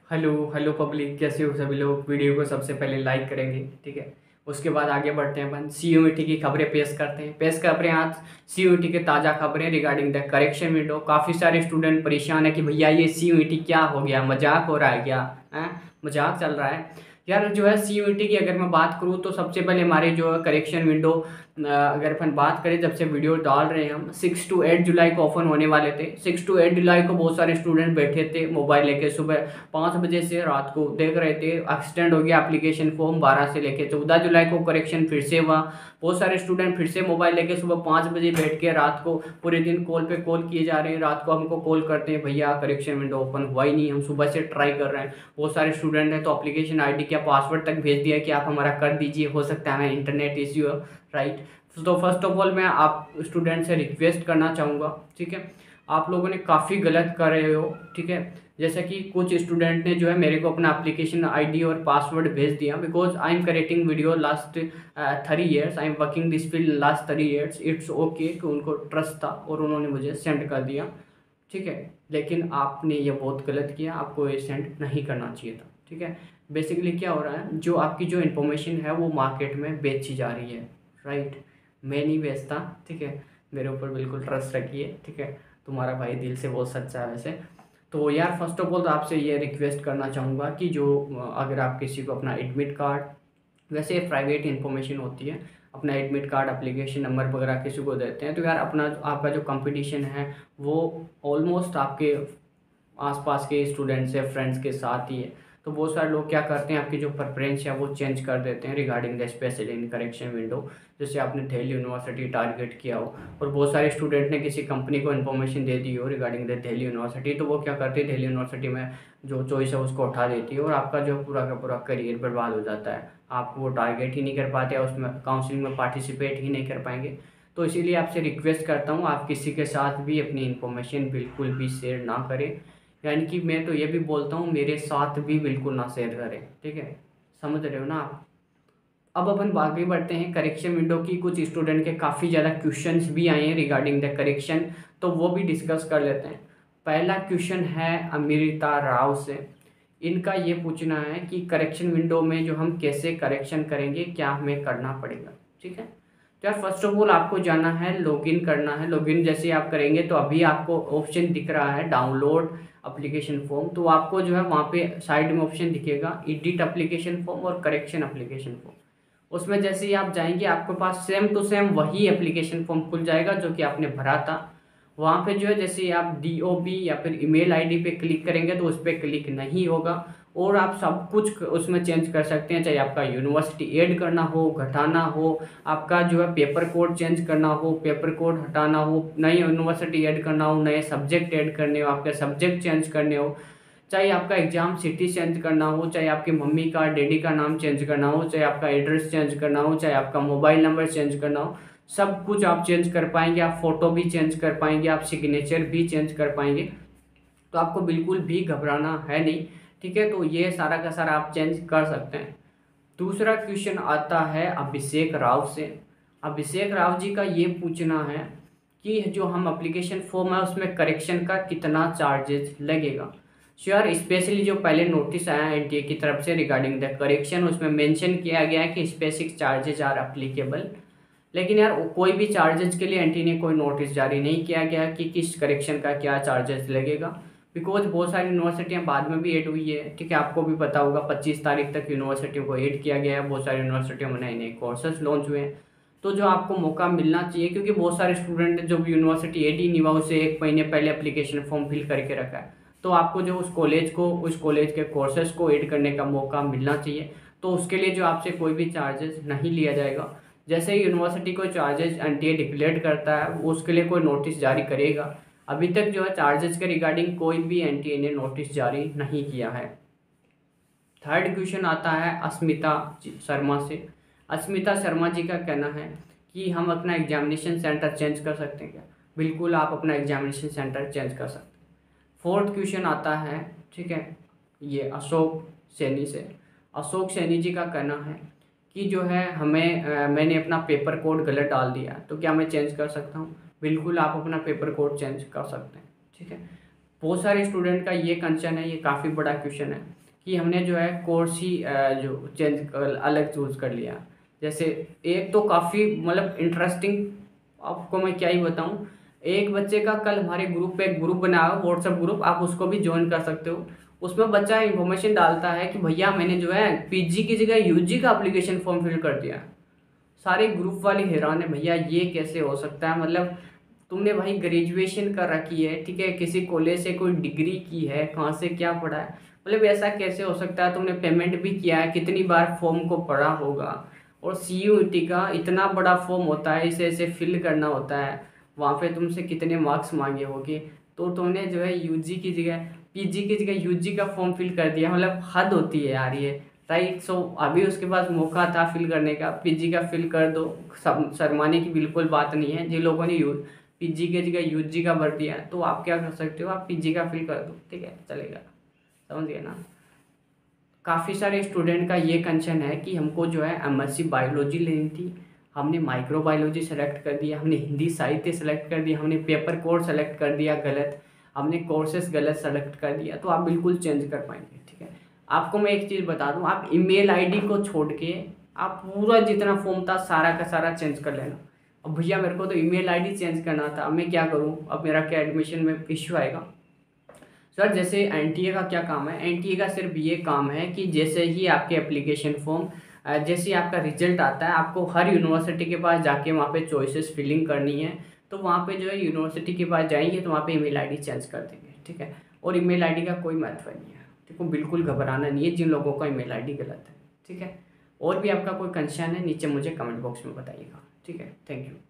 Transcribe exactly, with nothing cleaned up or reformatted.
Hello hello public, कैसे हो सभी लोग। वीडियो को सबसे पहले लाइक करेंगे, ठीक है। उसके बाद आगे बढ़ते हैं, अपन सी यू ई टी की खबरें पेश करते हैं। पेश कर रहे हैं आज सी यू ई टी के ताज़ा खबरें रिगार्डिंग द करेक्शन विंडो। काफ़ी सारे स्टूडेंट परेशान है कि भैया ये सी यू ई टी क्या हो गया, मजाक हो रहा है क्या, हैं मजाक चल रहा है। यार जो है सी यू ई टी की अगर मैं बात करूँ तो सबसे पहले हमारे जो है करेक्शन विंडो, अगर अपन बात करें जब से वीडियो डाल रहे हैं हम सिक्स टू एट जुलाई को ओपन होने वाले थे। सिक्स टू एट जुलाई को बहुत सारे स्टूडेंट बैठे थे मोबाइल लेके, सुबह पाँच बजे से रात को देख रहे थे। एक्सटेंड हो गया एप्लीकेशन फॉर्म बारह से लेके चौदह जुलाई को करेक्शन फिर से हुआ। बहुत सारे स्टूडेंट फिर से मोबाइल लेके सुबह पाँच बजे बैठ के रात को पूरे दिन कॉल पे कॉल किए जा रहे हैं। रात को हमको कॉल करते हैं, भैया करेक्शन विंडो ओपन हुआ ही नहीं, हम सुबह से ट्राई कर रहे हैं। बहुत सारे स्टूडेंट हैं तो एप्लीकेशन आईडी क्या पासवर्ड तक भेज दिया कि आप हमारा कर दीजिए, हो सकता है हमें इंटरनेट इश्यू है, राइट। तो फर्स्ट ऑफ ऑल मैं आप स्टूडेंट से रिक्वेस्ट करना चाहूँगा, ठीक है। आप लोगों ने काफ़ी गलत कर रहे हो, ठीक है। जैसे कि कुछ स्टूडेंट ने जो है मेरे को अपना एप्लीकेशन आईडी और पासवर्ड भेज दिया। Because I am correcting video last three years, I am working this field last three years. It's okay कि उनको ट्रस्ट था और उन्होंने मुझे सेंड कर दिया, ठीक है। लेकिन आपने ये बहुत गलत किया, आपको ये सेंड नहीं करना चाहिए था, ठीक है। बेसिकली क्या हो रहा है, जो आपकी जो इन्फॉर्मेशन है वो मार्केट में बेची जा रही है, राइट। मैं नहीं बेचता, ठीक है। मेरे ऊपर बिल्कुल ट्रस्ट रखिए, ठीक है। तुम्हारा भाई दिल से बहुत सच्चा है वैसे। तो यार फर्स्ट ऑफ ऑल तो आपसे ये रिक्वेस्ट करना चाहूँगा कि जो अगर आप किसी को अपना एडमिट कार्ड, वैसे प्राइवेट इन्फॉर्मेशन होती है, अपना एडमिट कार्ड एप्लीकेशन नंबर वगैरह किसी को देते हैं तो यार अपना आपका जो कंपटीशन है वो ऑलमोस्ट आपके आसपास के स्टूडेंट्स या फ्रेंड्स के साथ ही है। तो बहुत सारे लोग क्या करते हैं, आपकी जो प्रेफरेंस है वो चेंज कर देते हैं regarding the special in correction window. जैसे आपने दिल्ली यूनिवर्सिटी टारगेट किया हो और बहुत सारे स्टूडेंट ने किसी कंपनी को इन्फॉर्मेशन दे दी हो रिगार्डिंग द दिल्ली यूनिवर्सिटी, तो वो क्या करती है, दिल्ली यूनिवर्सिटी में जो चॉइस है उसको उठा देती है और आपका जो पूरा का पूरा करियर बर्बाद हो जाता है। आप वो टारगेट ही नहीं कर पाते, उसमें काउंसलिंग में पार्टिसिपेट ही नहीं कर पाएंगे। तो इसीलिए आपसे रिक्वेस्ट करता हूँ, आप किसी के साथ भी अपनी इन्फॉर्मेशन बिल्कुल भी शेयर ना करें। यानी कि मैं तो ये भी बोलता हूँ मेरे साथ भी बिल्कुल ना शेयर करें, ठीक है। समझ रहे हो ना आप। अब अपन आगे बढ़ते हैं करेक्शन विंडो की। कुछ स्टूडेंट के काफ़ी ज़्यादा क्वेश्चंस भी आए हैं रिगार्डिंग द करेक्शन, तो वो भी डिस्कस कर लेते हैं। पहला क्वेश्चन है अमृता राव से। इनका ये पूछना है कि करेक्शन विंडो में जो हम कैसे करेक्शन करेंगे, क्या हमें करना पड़ेगा, ठीक है। तो यार फर्स्ट ऑफ ऑल आपको जाना है, लॉगिन करना है। लॉगिन जैसे आप करेंगे तो अभी आपको ऑप्शन दिख रहा है डाउनलोड एप्लीकेशन फॉर्म, तो आपको जो है वहाँ पे साइड में ऑप्शन दिखेगा एडिट एप्लीकेशन फॉर्म और करेक्शन एप्लीकेशन फॉर्म। उसमें जैसे ही आप जाएंगे आपके पास सेम टू सेम वही एप्लीकेशन फॉर्म खुल जाएगा जो कि आपने भरा था। वहाँ पे जो है जैसे ही आप डी ओ बी या फिर ईमेल आईडी पे क्लिक करेंगे तो उस पर क्लिक नहीं होगा और आप सब कुछ उसमें चेंज कर सकते हैं। चाहे आपका यूनिवर्सिटी ऐड करना हो, घटाना हो, आपका जो है पेपर कोड चेंज करना हो, पेपर कोड हटाना हो, नई यूनिवर्सिटी ऐड करना हो, नए सब्जेक्ट ऐड करने हो, आपके सब्जेक्ट चेंज करने हो, चाहे आपका एग्जाम सिटी चेंज करना हो, चाहे आपकी मम्मी का डैडी का नाम चेंज करना हो, चाहे आपका एड्रेस चेंज करना हो, चाहे आपका मोबाइल नंबर चेंज करना हो, सब कुछ आप चेंज कर पाएंगे। आप फोटो भी चेंज कर पाएंगे, आप सिग्नेचर भी चेंज कर पाएंगे। तो आपको बिल्कुल भी घबराना है नहीं, ठीक है। तो ये सारा का सारा आप चेंज कर सकते हैं। दूसरा क्वेश्चन आता है अभिषेक राव से। अभिषेक राव जी का ये पूछना है कि जो हम एप्लीकेशन फॉर्म है उसमें करेक्शन का कितना चार्जेस लगेगा। श्योर, स्पेशली जो पहले नोटिस आया एन टी ए की तरफ से रिगार्डिंग द करेक्शन, उसमें मेंशन किया गया है कि स्पेसिफिक चार्जेज आर अप्लीकेबल। लेकिन यार कोई भी चार्जेज के लिए एन टी ए ने कोई नोटिस जारी नहीं किया गया कि किस करेक्शन का क्या चार्जेस लगेगा। बिकॉज बहुत सारी यूनिवर्सिटियां बाद में भी ऐड हुई है, ठीक है। आपको भी पता होगा पच्चीस तारीख तक यूनिवर्सिटियों को ऐड किया गया है। बहुत सारी यूनिवर्सिटियों में नए नए कोर्सेज लॉन्च हुए हैं। तो जो आपको मौका मिलना चाहिए, क्योंकि बहुत सारे स्टूडेंट जो यूनिवर्सिटी ऐड ही नहीं हुआ उसे एक महीने पहले एप्लीकेशन फॉर्म फिल करके रखा है, तो आपको जो उस कॉलेज को उस कॉलेज के कोर्सेज को ऐड करने का मौका मिलना चाहिए। तो उसके लिए जो आपसे कोई भी चार्जेस नहीं लिया जाएगा। जैसे ही यूनिवर्सिटी को charges N T A declare करता है वो उसके लिए कोई नोटिस जारी करेगा। अभी तक जो है चार्जेस के रिगार्डिंग कोई भी एन टी ए ने नोटिस जारी नहीं किया है। थर्ड क्वेश्चन आता है अस्मिता शर्मा से। अस्मिता शर्मा जी का कहना है कि हम अपना एग्जामिनेशन सेंटर चेंज कर सकते हैं क्या। बिल्कुल आप अपना एग्जामिनेशन सेंटर चेंज कर सकते हैं। फोर्थ क्वेश्चन आता है, ठीक है, ये अशोक सैनी से। अशोक सैनी जी का कहना है कि जो है हमें आ, मैंने अपना पेपर कोड गलत डाल दिया तो क्या मैं चेंज कर सकता हूँ। बिल्कुल आप अपना पेपर कोड चेंज कर सकते हैं, ठीक है। बहुत सारे स्टूडेंट का ये कंसर्न है, ये काफ़ी बड़ा क्वेश्चन है कि हमने जो है कोर्स ही अ, जो चेंज अलग चूज़ कर लिया। जैसे एक तो काफ़ी मतलब इंटरेस्टिंग, आपको मैं क्या ही बताऊं। एक बच्चे का कल हमारे ग्रुप पे एक ग्रुप बना हुआ व्हाट्सएप ग्रुप, आप उसको भी ज्वाइन कर सकते हो। उसमें बच्चा इन्फॉर्मेशन डालता है कि भैया मैंने जो है पीजी की जगह यूजी का एप्लीकेशन फॉर्म फिल कर दिया। सारे ग्रुप वाले हैरान है, भैया ये कैसे हो सकता है, मतलब तुमने भाई ग्रेजुएशन कर रखी है, ठीक है, किसी कॉलेज से कोई डिग्री की है, कहाँ से क्या पढ़ा है, मतलब ऐसा कैसे हो सकता है। तुमने पेमेंट भी किया है, कितनी बार फॉर्म को पढ़ा होगा। और सी यू ई टी का इतना बड़ा फॉर्म होता है, इसे ऐसे फिल करना होता है, वहाँ पे तुमसे कितने मार्क्स मांगे होंगे। तो तुमने जो है यूजी की जगह पीजी की जगह यूजी का फॉर्म फिल कर दिया, मतलब हद होती है यार ये। राइट, सो अभी उसके पास मौका था फिल करने का, पीजी का फिल कर दो। सब शर्माने की बिल्कुल बात नहीं है। जिन लोगों ने यू पीजी के जगह यूजी का भर दिया तो आप क्या कर सकते हो, आप पीजी का फिल कर दो, ठीक है, चलेगा। समझ गए ना। काफ़ी सारे स्टूडेंट का ये कंसर्न है कि हमको जो है एमएससी बायोलॉजी लेनी थी, हमने माइक्रो बायोलॉजी सेलेक्ट कर दिया, हमने हिंदी साहित्य सेलेक्ट कर दिया, हमने पेपर कोड सेलेक्ट कर दिया गलत, हमने कोर्सेज गलत सेलेक्ट कर दिया। तो आप बिल्कुल चेंज कर पाएंगे, ठीक है। आपको मैं एक चीज़ बता दूं, आप ईमेल आईडी को छोड़ के आप पूरा जितना फॉर्म था सारा का सारा चेंज कर लेना। अब भैया मेरे को तो ईमेल आईडी चेंज करना था, अब मैं क्या करूँ, अब मेरा क्या एडमिशन में इश्यू आएगा। सर जैसे एनटीए का क्या काम है, एनटीए का सिर्फ ये काम है कि जैसे ही आपके एप्लीकेशन फॉर्म जैसे ही आपका रिजल्ट आता है, आपको हर यूनिवर्सिटी के पास जाके वहाँ पे चॉइसेस फिलिंग करनी है। तो वहाँ पे जो है यूनिवर्सिटी के पास जाएंगे तो वहाँ पे ईमेल आईडी चेंज कर देंगे, ठीक है। और ईमेल आईडी का कोई महत्व नहीं है, ठीक है, बिल्कुल घबराना नहीं है जिन लोगों का ईमेल आईडी गलत है, ठीक है। और भी आपका कोई कंसर्न है नीचे मुझे कमेंट बॉक्स में बताइएगा, ठीक है। Thank you.